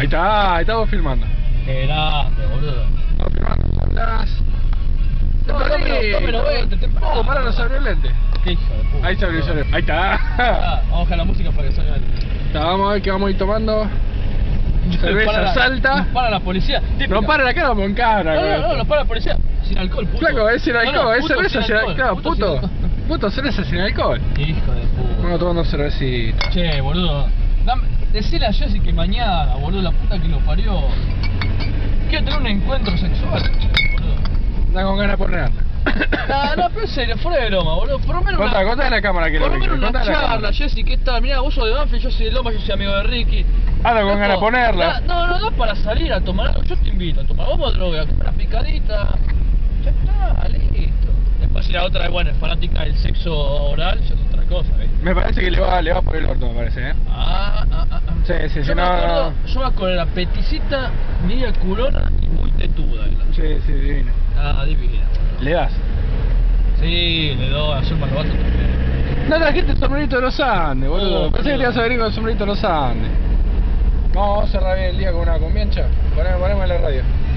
Ahí estamos filmando. Qué grande, boludo. Estamos filmando, son las... No, tómelo 20, temprano. Oh, pará, no se abrió el lente. Qué hijo de puta. Ahí se abrió, se abrió. Ahí está. Vamos a bajar la música para que salga el... Vamos a ver qué vamos a ir tomando. Cerveza Salta. Nos para la policía. Típica. No para la cara, vamos en cara. No, nos para la policía. Sin alcohol, puto. Flaco, es sin alcohol, es puto cerveza sin alcohol. Claro, puto. Puto, cerveza sin alcohol. Hijo de puta. Bueno, tomando cervecita. Che, boludo. Decile a Jessy que mañana, boludo, la puta que lo parió. Quiero tener un encuentro sexual, che, boludo. Da con ganas de poner. No, pero en serio, fuera de broma, boludo. Por lo menos Contá en la cámara que por lo menos una charla, Jessy, ¿qué tal? Mirá, vos sos de Banfield, yo soy de Loma, yo soy amigo de Ricky. Anda con ganas de ponerla. No da para salir a tomar algo. Yo te invito a tomar. Vamos a droga, a comer una picadita. Ya está, listo. Después si la otra es buena, es fanática del sexo oral, ya es otra cosa, ¿ves? Me parece que le va por el orto, me parece, ¿eh? Sí, Yo me acuerdo, yo me acuerdo, era peticita, media culona y muy tetuda. Sí, divino. Divina. ¿Le das? Sí, le doy, hacer más lobato también. No trajiste el sombrerito de los Andes, boludo. Pensé que te ibas a venir con el sombrerito de los Andes. Vamos a cerrar bien el día con una combiancha. Ponemos en la radio.